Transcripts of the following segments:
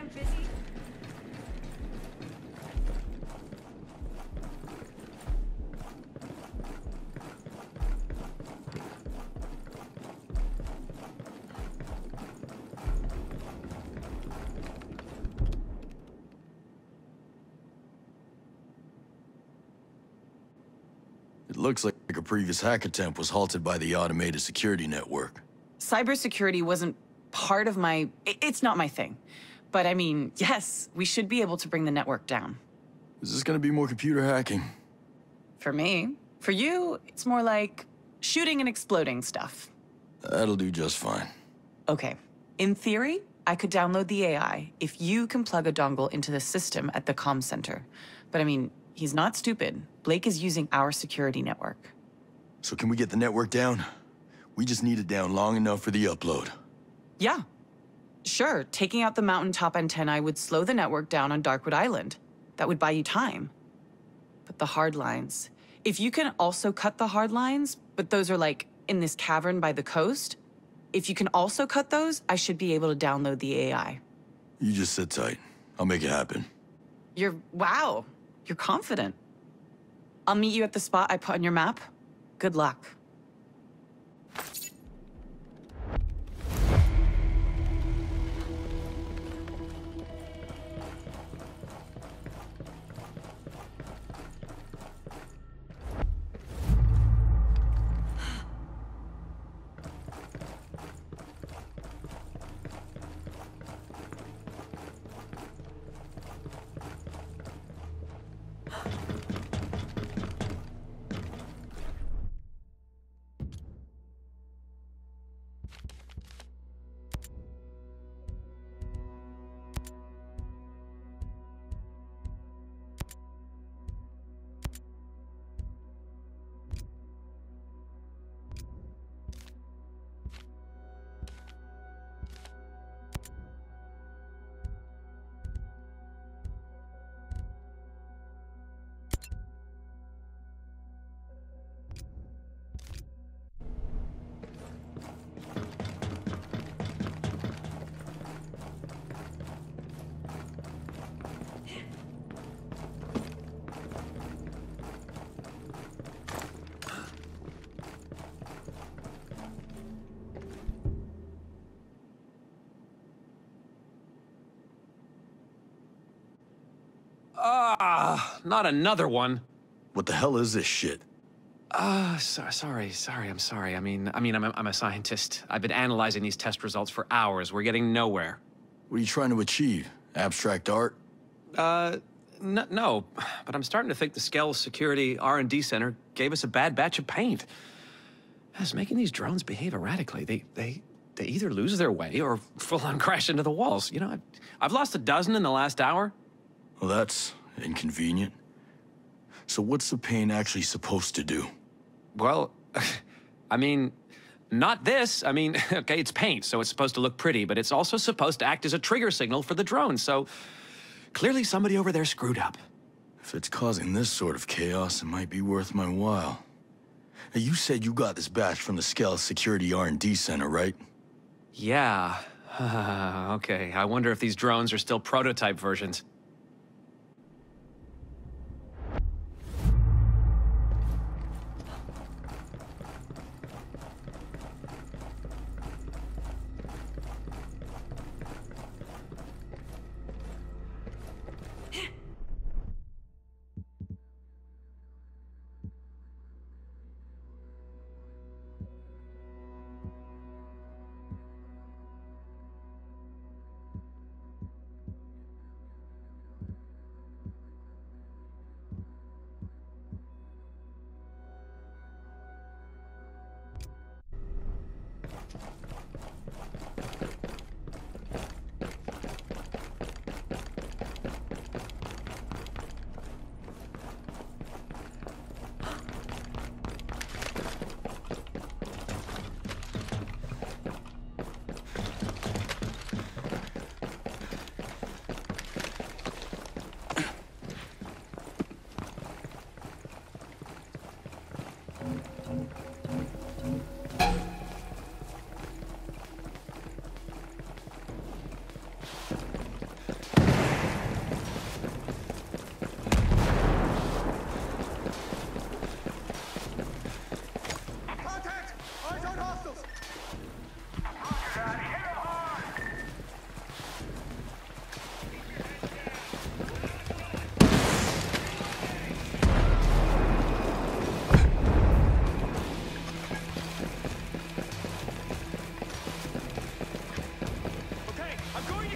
busy? It looks like a previous hack attempt was halted by the automated security network. Cybersecurity wasn't part of it's not my thing. But I mean, yes, we should be able to bring the network down. Is this gonna be more computer hacking? For me. For you, it's more like shooting and exploding stuff. That'll do just fine. Okay. In theory, I could download the AI if you can plug a dongle into the system at the comm center. But I mean, he's not stupid. Blake is using our security network. So can we get the network down? We just need it down long enough for the upload. Yeah. Sure, taking out the mountaintop antennae would slow the network down on Darkwood Island. That would buy you time. But the hard lines. If you can also cut the hard lines, but those are like in this cavern by the coast, if you can also cut those, I should be able to download the AI. You just sit tight. I'll make it happen. Wow, you're confident. I'll meet you at the spot I put on your map. Good luck. Not another one. What the hell is this shit? Sorry, I'm sorry. I'm a scientist. I've been analyzing these test results for hours. We're getting nowhere. What are you trying to achieve? Abstract art? No, but I'm starting to think the Skell Security R&D Center gave us a bad batch of paint. It's making these drones behave erratically. They either lose their way or full-on crash into the walls. You know, I've lost a dozen in the last hour. Well, that's inconvenient. So what's the paint actually supposed to do? Well, I mean, not this. I mean, okay, it's paint, so it's supposed to look pretty, but it's also supposed to act as a trigger signal for the drone, so clearly somebody over there screwed up. If it's causing this sort of chaos, it might be worth my while. Now, you said you got this batch from the Skell Security R&D Center, right? Yeah. Okay, I wonder if these drones are still prototype versions.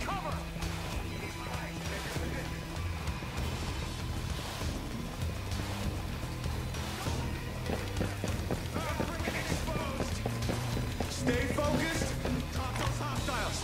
Stay focused. Talk those hostiles.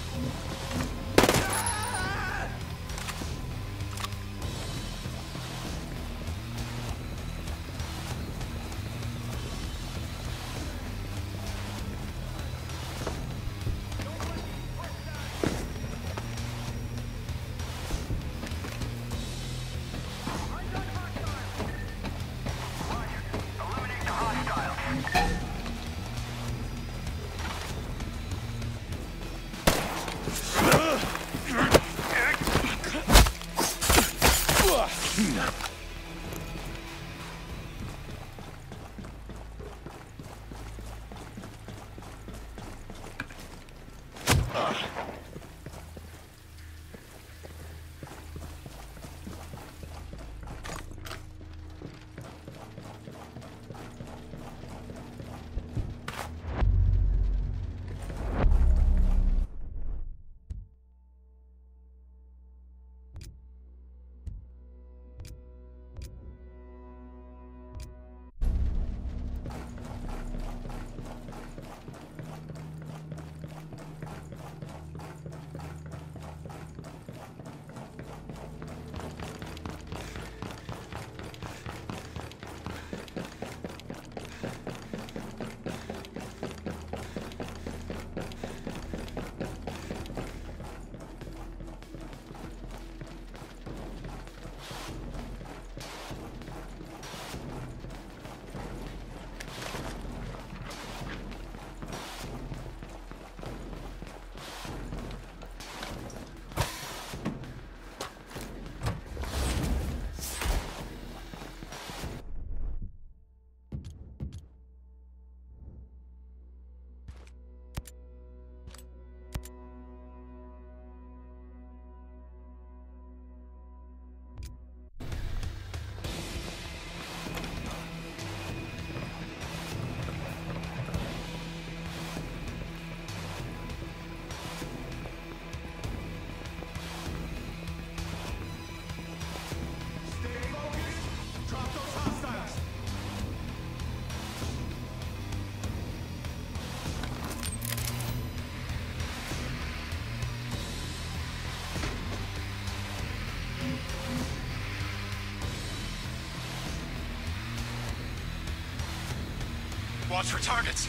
Watch for targets.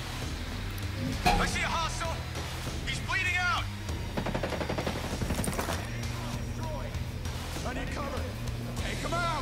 I see a hostile. He's bleeding out. I need cover. Take him out.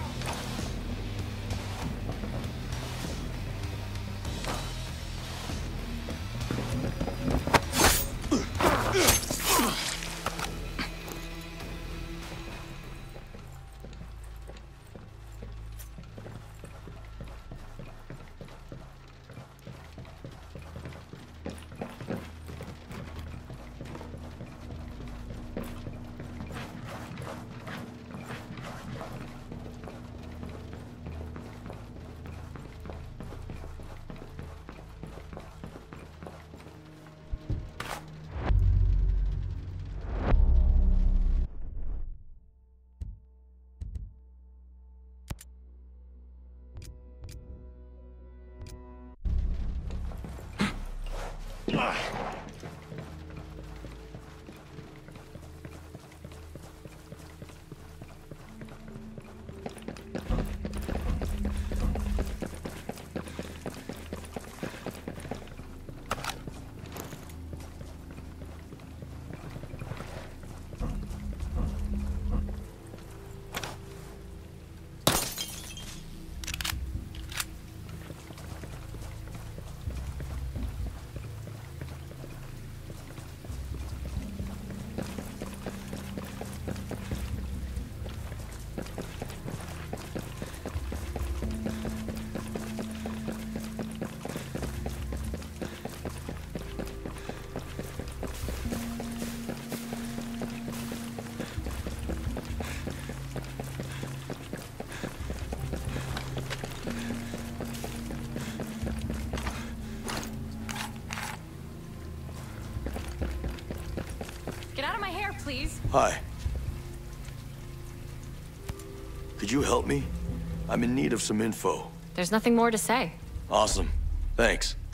please. Hi. Could you help me? I'm in need of some info. There's nothing more to say. Awesome. Thanks.